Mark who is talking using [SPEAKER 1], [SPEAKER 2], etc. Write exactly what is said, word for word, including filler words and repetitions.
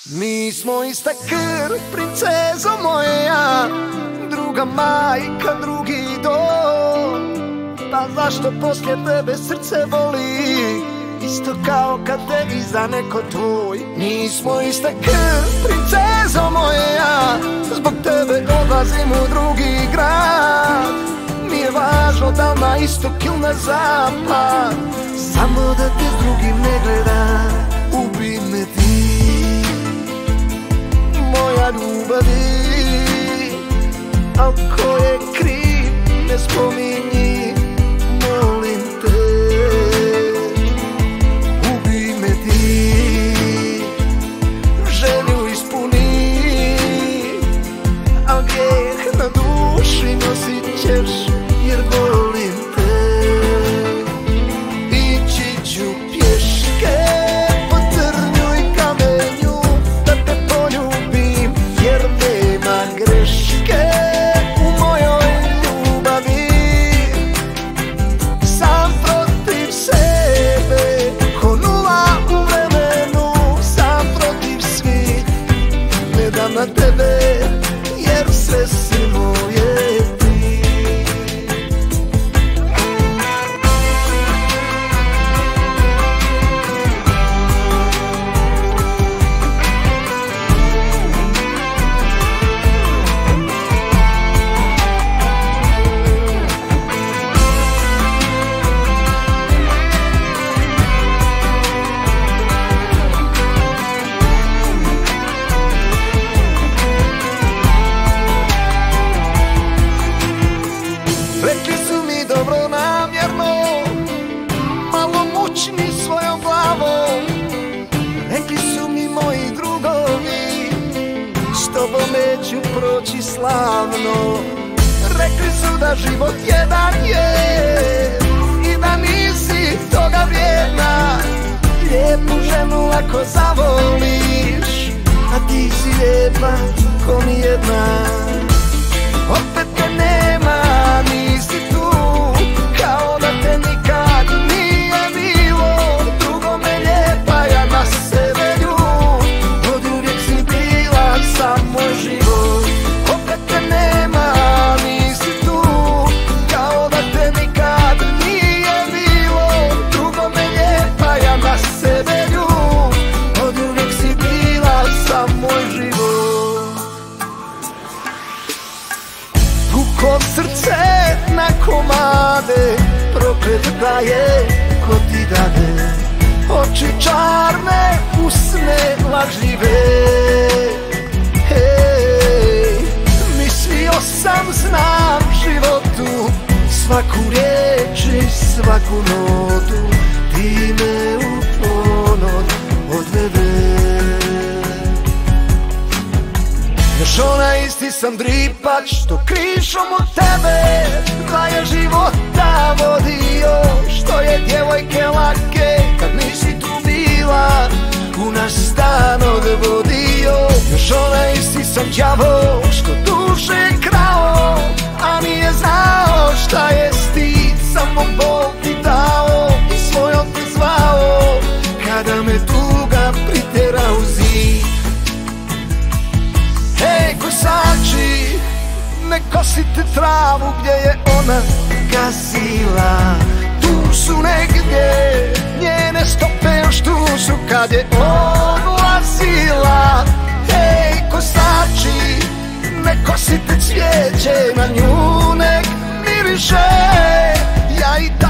[SPEAKER 1] Mi smo ista krv, princezo moja, druga majka, drugi dom. Pa zašto poslije tebe srce boli, isto kao kad te izda neko tvoj. Mi smo ista krv, princezo moja, zbog tebe odlazim u drugi grad. Nije važno da li na istok ili na zapad, samo da te s drugim ne gledam. Ubi me ti, moja ljubavi, al ko je kriv ne spominji, molim te. Ubi me ti, želju ispuni, al grijeh na duši nosit ćeš, jer volim te. Ići ću pješke po trnju i kamenju da te poljubim, jer nema greške u mojoj ljubavi. Sam protiv sebe, ko nula u vremenu, sam protiv svih, ne dam na tebe, jer sve si moje ti. Rekli su mi dobro namjerno, malo mučni svojom glavom. Rekli su mi moji drugovi, s tobom neću proći slavno. Rekli su da život jedan je i da nisi toga vrijedna. Lijepu ženu ako zavoliš, a ti si lijepa ko mi jedna. Opet te nema, nisi tu, kao da te nikad nije bilo. Drugome lijepa, ja na sebe ljud, od uvijek si bila sam moj život. Opet te nema, nisi tu, kao da te nikad nije bilo. Drugome lijepa, ja na sebe ljud, od uvijek si bila sam moj život. Ko srce na komade, proklet da je ko ti dade. Oči čarne, usne lažljive. Hej, mislio sam znam životu, svaku riječ i svaku notu. Ti me u ponor odvede. Još onaj isti sam dripač, što krišom od tebe da je života vodio. Što je djevojke lake kad nisi tu bila, u naš stan odvodio. Još onaj isti sam đavo, što duše krao, a nije znao šta je stid, samo Bog ti dao i svojom te zvao, kada me tuga pritera u zid. Hej kosači, ne kosite travu gdje je ona gasila. Tu su negdje njene stope, još tu su kad je odlazila. Hej kosači, ne kosite cvijeće, na nju nek miriše. Ja i